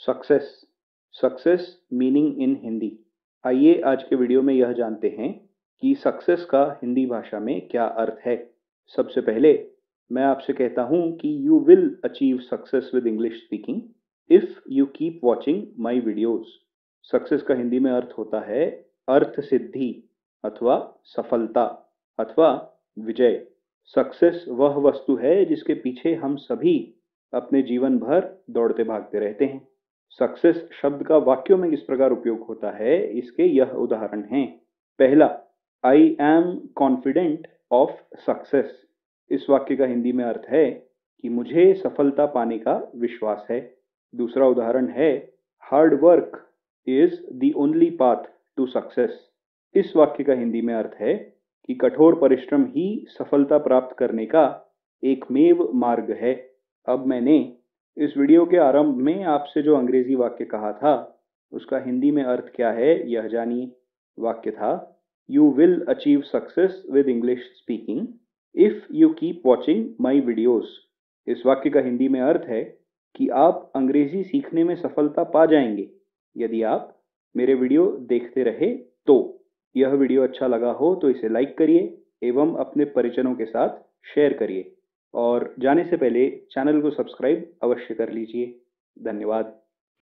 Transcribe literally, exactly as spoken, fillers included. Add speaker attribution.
Speaker 1: Success success meaning in Hindi. आइए आज के वीडियो में यह जानते हैं कि सक्सेस का हिंदी भाषा में क्या अर्थ है। सबसे पहले मैं आपसे कहता हूं कि you will achieve success with English speaking if you keep watching my videos. Success का हिंदी में अर्थ होता है अर्थ सिद्धि अथवा सफलता अथवा विजय। सक्सेस वह वस्तु है जिसके पीछे हम सभी अपने जीवन भर दौड़ते भागते रहते हैं। सक्सेस शब्द का वाक्यों में किस प्रकार उपयोग होता है, इसके यह उदाहरण हैं। पहला, I am confident of success. इस वाक्य का हिंदी में अर्थ है कि मुझे सफलता पाने का विश्वास है। दूसरा उदाहरण है, hard work is the only path to success. इस वाक्य का हिंदी में अर्थ है कि कठोर परिश्रम ही सफलता प्राप्त करने का एकमेव मार्ग है। अब मैंने इस वीडियो के आरंभ में आपसे जो अंग्रेजी वाक्य कहा था उसका हिंदी में अर्थ क्या है यह जानिए। वाक्य था, you will achieve success with English speaking if you keep watching my videos. इस वाक्य का हिंदी में अर्थ है कि आप अंग्रेजी सीखने में सफलता पा जाएंगे यदि आप मेरे वीडियो देखते रहे तो। यह वीडियो अच्छा लगा हो तो इसे लाइक करिए एवं अपने परिजनों के साथ शेयर करिए और जाने से पहले चैनल को सब्सक्राइब अवश्य कर लीजिए। धन्यवाद।